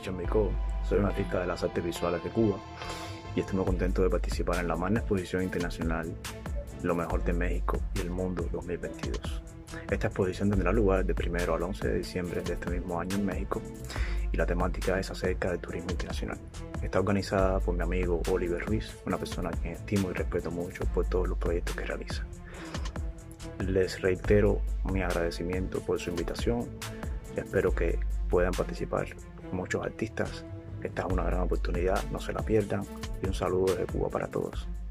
Richard Micó, soy un artista de las artes visuales de Cuba y estoy muy contento de participar en la magna exposición internacional Lo mejor de México y el mundo 2022. Esta exposición tendrá lugar del 1 al 11 de diciembre de este mismo año en México y la temática es acerca del turismo internacional. Está organizada por mi amigo Oliver Ruiz, una persona a quien estimo y respeto mucho por todos los proyectos que realiza. Les reitero mi agradecimiento por su invitación y espero que puedan participar muchos artistas. Esta es una gran oportunidad, no se la pierdan y un saludo desde Cuba para todos.